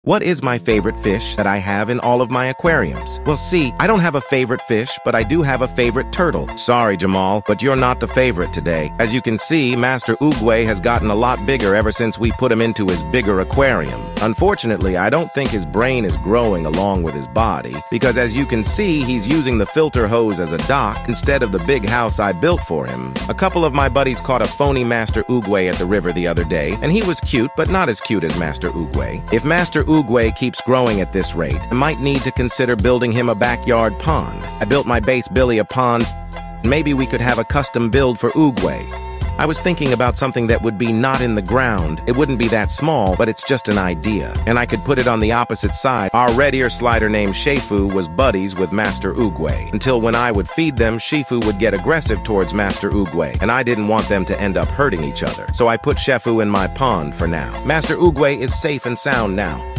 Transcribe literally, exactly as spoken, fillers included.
What is my favorite fish that I have in all of my aquariums? Well, see, I don't have a favorite fish, but I do have a favorite turtle. Sorry, Jamal, but you're not the favorite today. As you can see, Master Oogway has gotten a lot bigger ever since we put him into his bigger aquarium. Unfortunately, I don't think his brain is growing along with his body, because as you can see, he's using the filter hose as a dock instead of the big house I built for him. A couple of my buddies caught a phony Master Oogway at the river the other day, and he was cute, but not as cute as Master Oogway. If Master Oogway keeps growing at this rate, I might need to consider building him a backyard pond. I built my base Billy a pond. Maybe we could have a custom build for Oogway. I was thinking about something that would be not in the ground. It wouldn't be that small, but it's just an idea. And I could put it on the opposite side. Our red ear slider named Shifu was buddies with Master Oogway, until when I would feed them, Shifu would get aggressive towards Master Oogway, and I didn't want them to end up hurting each other. So I put Shifu in my pond for now. Master Oogway is safe and sound now.